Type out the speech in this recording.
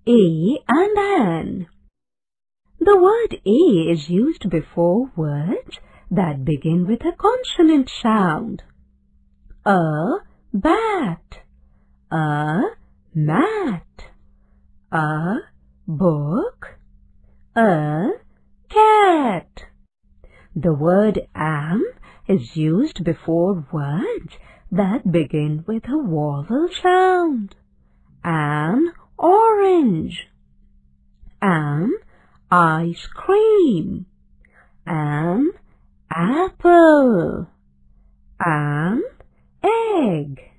A and an. The word A is used before words that begin with a consonant sound. A bat, a mat, a book, a cat. The word am is used before words that begin with a vowel sound. An orange, an ice cream, an apple, an egg.